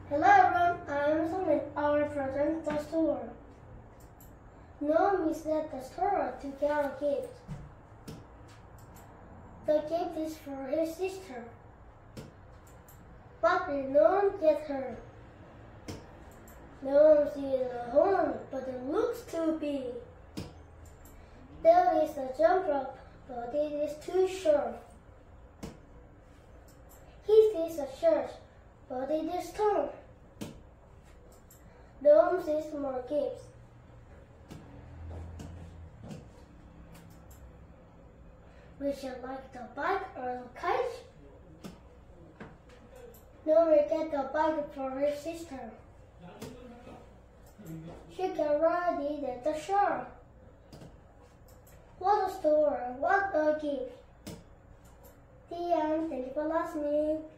Hello everyone, I am Sumin. I represent the store. Noam is at the store to get a gift. The gift is for his sister. What did Noam get her? Noam sees a horn, but it looks too big. There is a jump rope, but it is too short. He sees a church, but it is torn. Noam sees more gifts. Would you like the bike or the kite? Noam will get the bike for his sister. She can ride it at the shore. What a store, what a gift. The end. Thank you for listening.